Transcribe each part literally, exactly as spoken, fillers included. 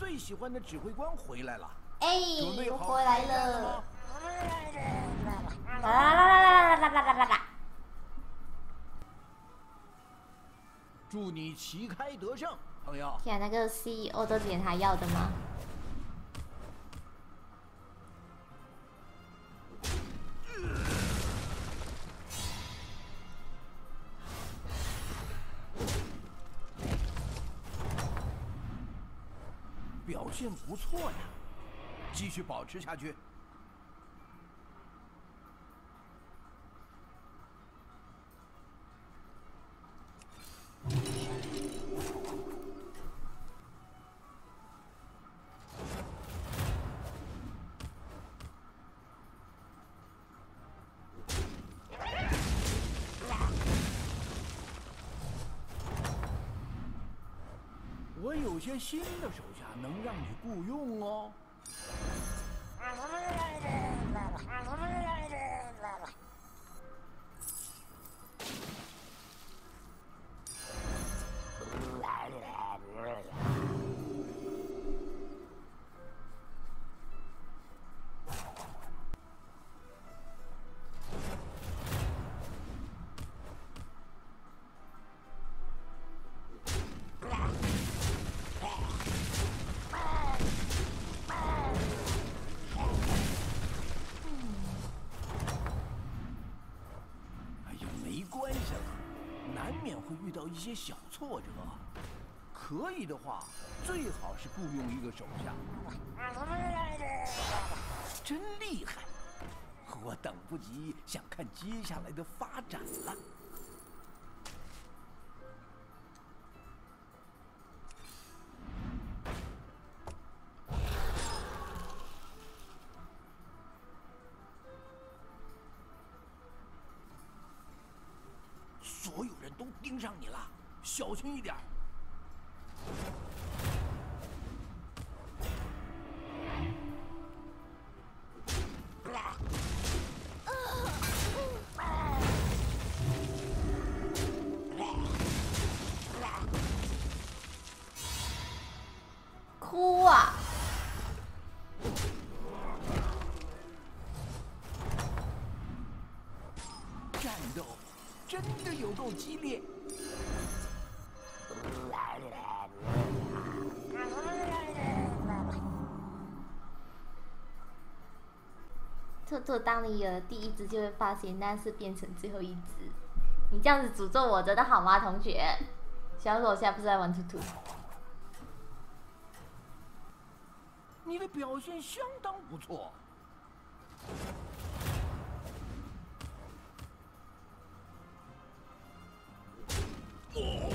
最喜欢的指挥官回来了。 哎， 准备好回来了！啦啦啦啦啦啦啦啦啦！ 祝你旗开得胜，朋友。 天啊，那个 C E O 都连他要的吗？ 表现不错呀，继续保持下去。我有些新的手下能让你雇佣哦。遇到一些小挫折，可以的话，最好是雇佣一个手下。真厉害！我等不及想看接下来的发展了。所有人都盯上你了，小心一点。 哭啊！ 战斗真的有够激烈。 兔兔，当你有了第一只，就会发现那是变成最后一只。你这样子诅咒我，真的好吗，同学？小手下不是在玩兔兔。 你的表现相当不错。哦。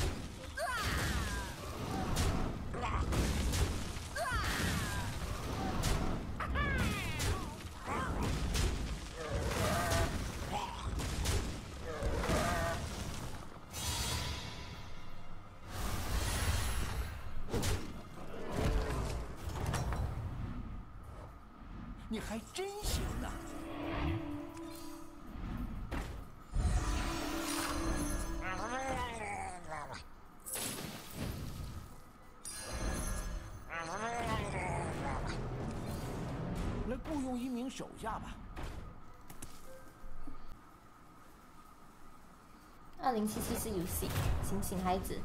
你还真行啊！来雇佣一名手下吧。 二零七七是游戏，醒醒孩子。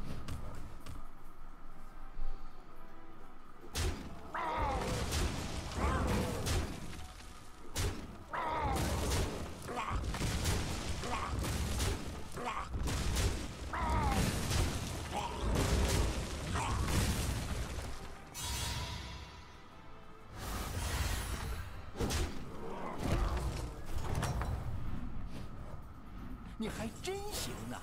你还真行啊！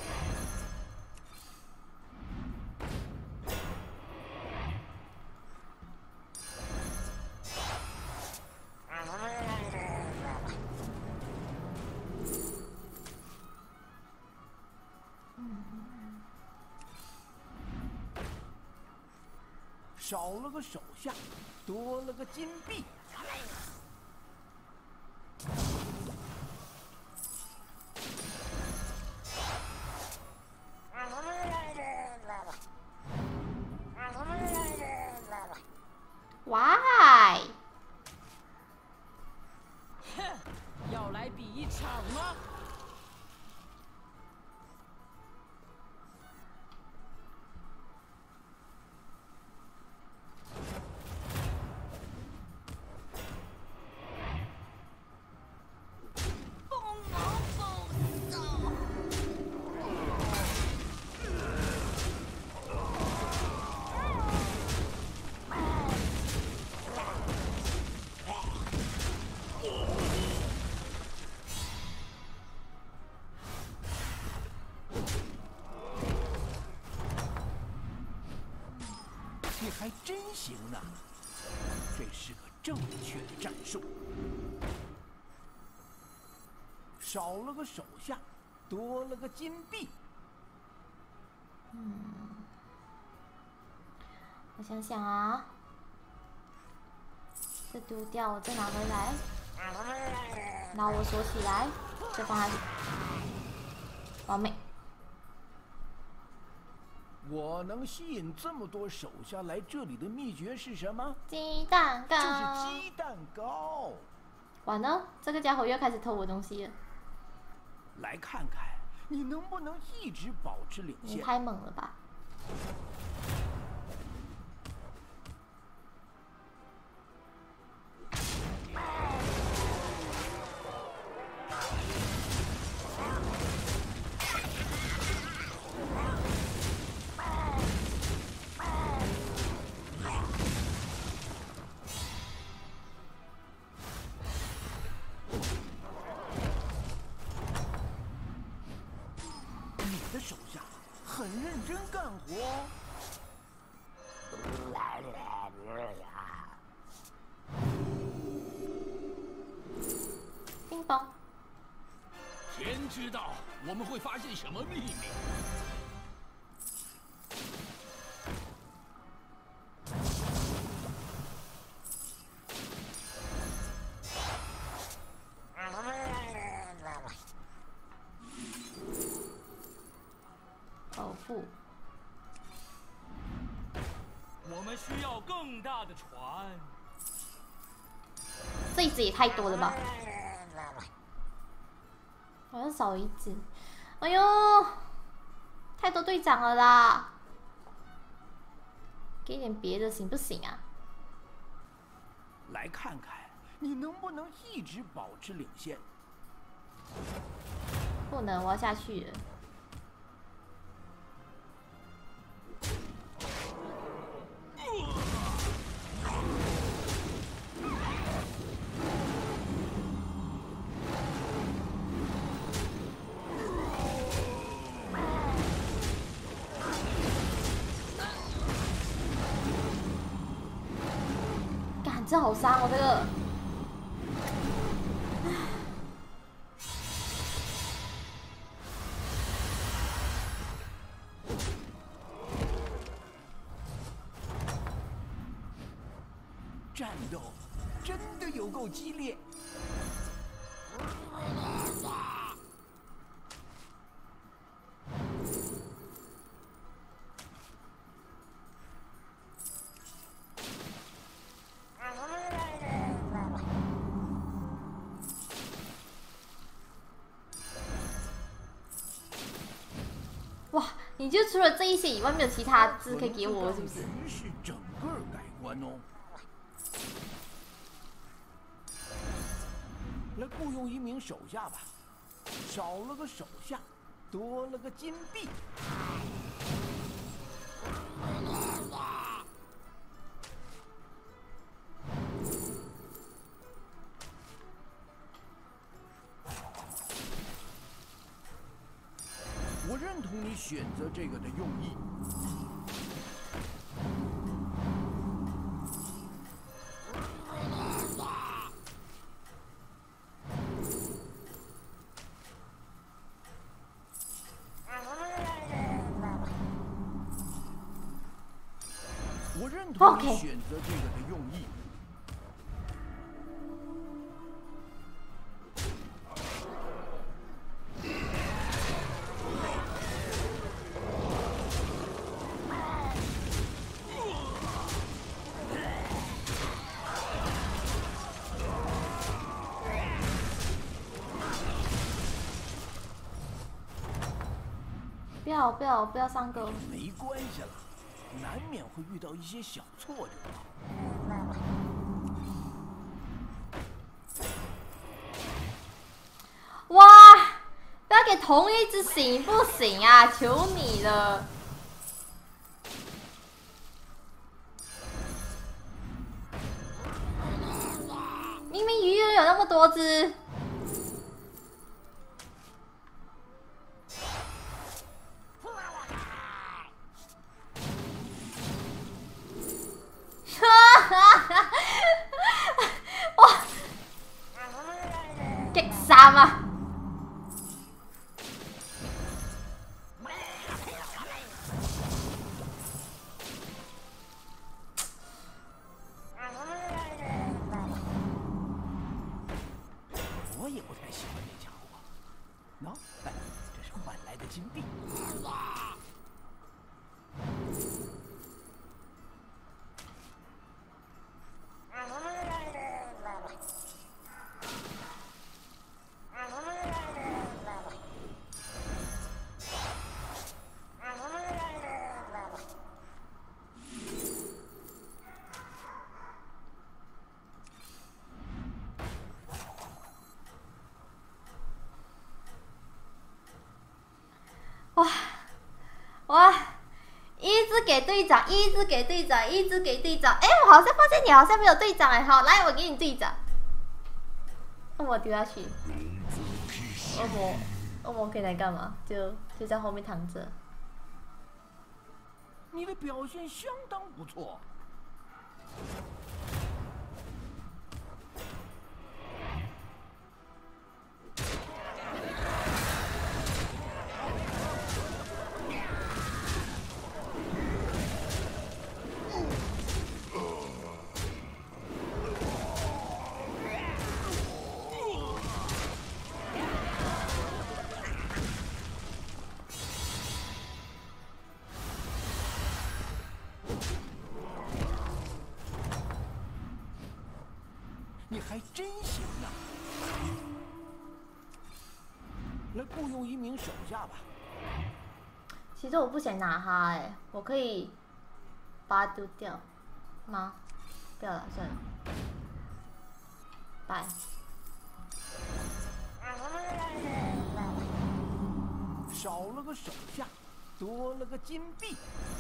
少了个手下，多了个金币。 还真行啊！这是个正确的战术。少了个手下，多了个金币。 嗯，我想想啊，这丢掉，我再拿回来，然后我锁起来，再放下去，完美。 我能吸引这么多手下来这里的秘诀是什么？ 鸡蛋糕。 就是鸡蛋糕。 完了，这个家伙又开始偷我东西了。 来看看你能不能一直保持领先。 你太猛了吧！ 你的手下很认真干活。 叮咚。 天知道我们会发现什么秘密。 保护。 我们需要更大的船。 这一只也太多了吧？好像少一只。哎呦，太多队长了啦！给点别的行不行啊？ 来看看你能不能一直保持领先。 不能，我要下去了。干，这好伤哦，这个。 战斗真的有够激烈。 哇，你就除了这一些以外，没有其他字可以给我，是不是？ 局势整个改观哦。来雇佣一名手下吧，少了个手下，多了个金币。我认同你选择这个的用意。我认同你选择这个的用意。 不要不要不要上钩！ 没关系了，难免会遇到一些小挫折。 哇！不要给同一只行不行啊？求你了！明明鱼有那么多只。 哇！一只给队长，一只给队长，一只给队长。哎，我好像发现你好像没有队长哎。好，来，我给你队长。恶魔丢下去。恶魔，恶魔可以来干嘛？就就在后面躺着。 你的表现相当不错。你还真行啊！来雇佣一名手下吧。 其实我不想拿它哎，我可以把它丢掉吗？不要了，算了。拜。 少了个手下，多了个金币。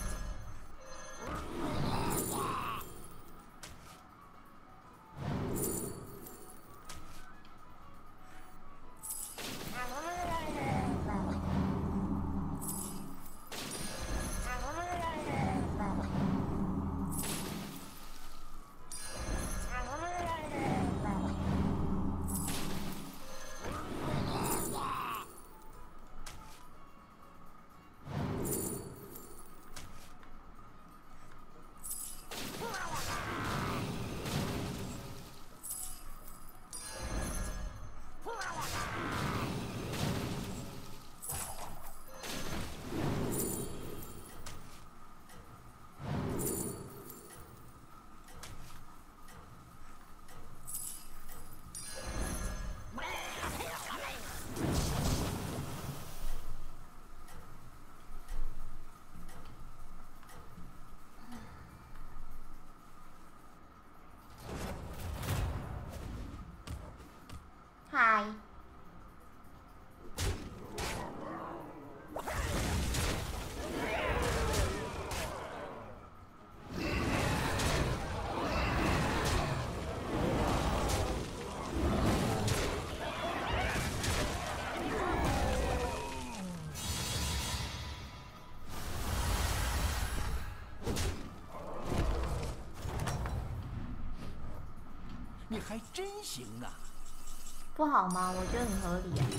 嗨。 你还真行啊！ 不好吗？我觉得很合理啊。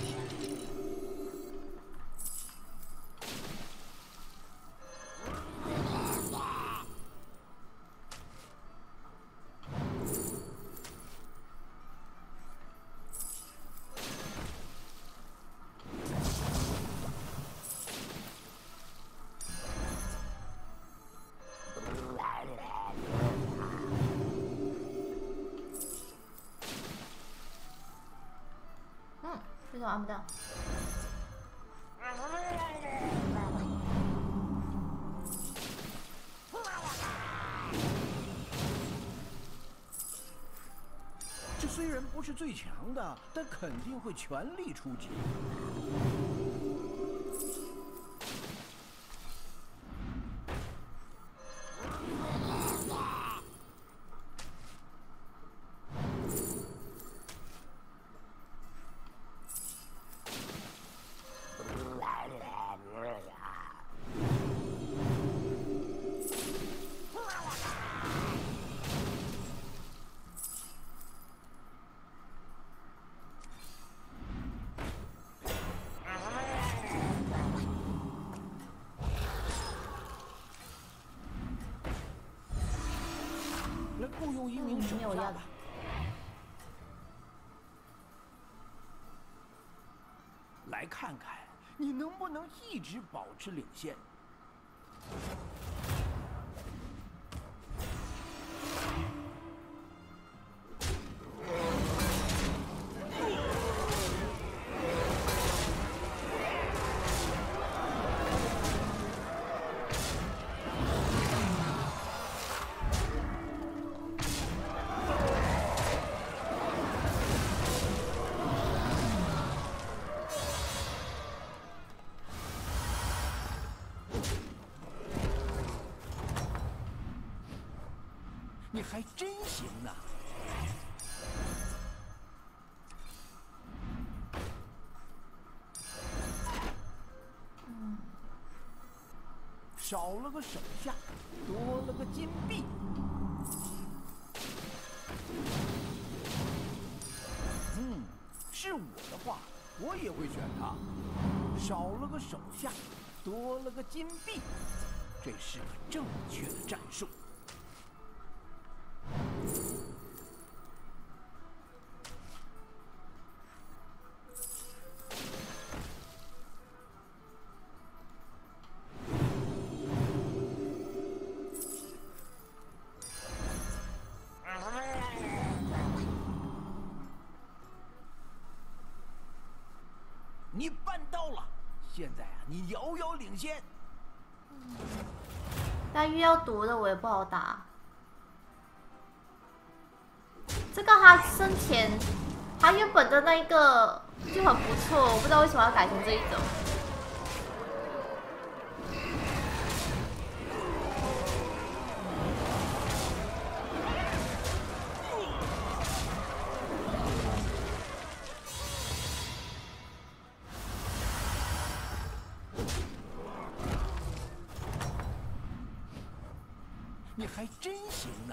为什么按不到？ 这虽然不是最强的，但肯定会全力出击。来雇佣一名手下吧。来看看你能不能一直保持领先。you 你还真行啊！ 嗯， 少了个手下，多了个金币。嗯，是我的话，我也会选他。少了个手下，多了个金币，这是个正确的战术。你办到了，现在啊，你遥遥领先。 但遇要毒的我也不好打。这个他生前，他原本的那一个就很不错，我不知道为什么要改成这一种。 你还真行啊！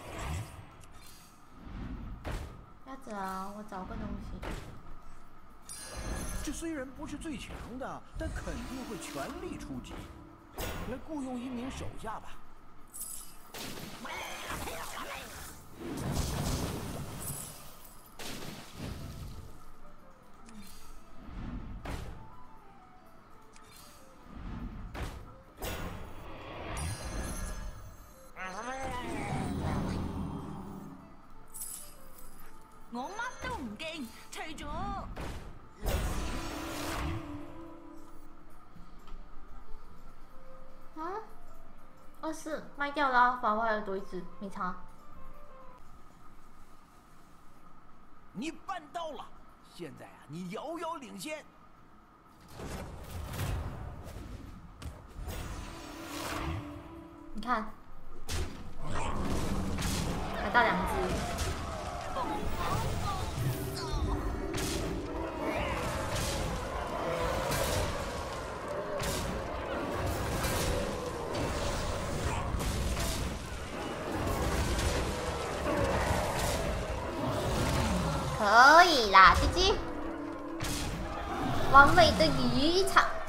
鸭子啊，我找个东西。 这虽然不是最强的，但肯定会全力出击。来雇佣一名手下吧。 我乜都唔驚，除咗啊，哦是卖掉了，反而还有多一只，没差。 你办到了，现在啊，你遥遥领先。 你看，还到两只。可以啦，G G，完美的渔场。